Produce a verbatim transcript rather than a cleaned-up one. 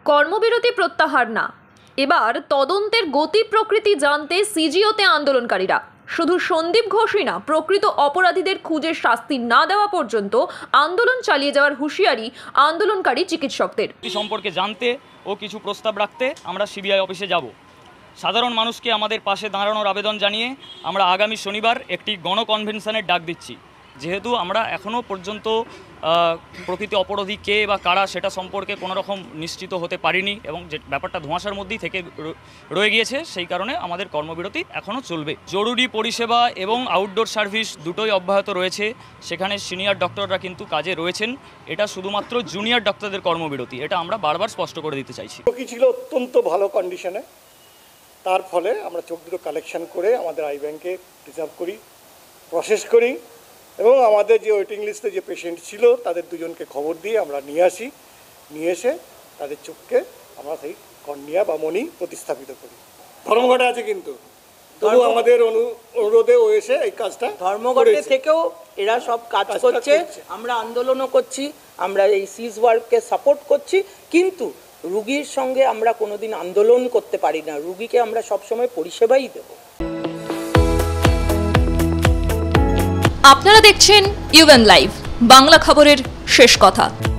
কর্মবিরতি প্রত্যাহার না, এবার তদন্তের গতি প্রকৃতি জানতে সিজিওতে আন্দোলনকারীরা। শুধু সন্দীপ ঘোষই না, প্রকৃত অপরাধীদের খুঁজে শাস্তি না দেওয়া পর্যন্ত আন্দোলন চালিয়ে যাওয়ার হুঁশিয়ারি আন্দোলনকারী চিকিৎসকদের। সম্পর্কে জানতে ও কিছু প্রস্তাব রাখতে আমরা সিবিআই অফিসে যাব। সাধারণ মানুষকে আমাদের পাশে দাঁড়ানোর আবেদন জানিয়ে আমরা আগামী শনিবার একটি গণকনভেনশনের ডাক দিচ্ছি। যেহেতু আমরা এখনও পর্যন্ত প্রকৃত অপরাধী কে বা কারা সেটা সম্পর্কে কোনো রকম নিশ্চিত হতে পারিনি এবং যে ব্যাপারটা ধোঁয়াশার মধ্যেই থেকে রয়ে গিয়েছে, সেই কারণে আমাদের কর্মবিরতি এখনও চলবে। জরুরি পরিষেবা এবং আউটডোর সার্ভিস দুটোই অব্যাহত রয়েছে, সেখানে সিনিয়র ডক্টররা কিন্তু কাজে রয়েছেন। এটা শুধুমাত্র জুনিয়র ডক্টরদের কর্মবিরতি, এটা আমরা বারবার স্পষ্ট করে দিতে চাইছি। রোগী ছিল অত্যন্ত ভালো কন্ডিশনে, তার ফলে আমরা চোখ দুটো কালেকশন করে আমাদের আই ব্যাংকে রিজার্ভ করি, প্রসেস করি এবং আমাদের যে ওয়েটিং লিস্টে যে পেশেন্ট ছিল তাদের দুজনকে খবর দিয়ে আমরা নিয়ে আসি। নিয়ে এসে তাদের চোখকে আমরা সেই কর্নিয়া বা মণি প্রতিস্থাপিত করি। ধর্মঘটে আছে, কিন্তু তবু আমাদের অনুরোধে ও এসে এই কাজটা ধর্মঘটে থেকেও এরা সব কাজ করছে। আমরা আন্দোলনও করছি, আমরা এই সিজ ওয়ার্ককে সাপোর্ট করছি, কিন্তু রুগীর সঙ্গে আমরা কোনোদিন আন্দোলন করতে পারি না। রুগীকে আমরা সবসময় পরিষেবাই দেব। আপনারা দেখছেন ইউএন লাইভ, বাংলা খবরের শেষ কথা।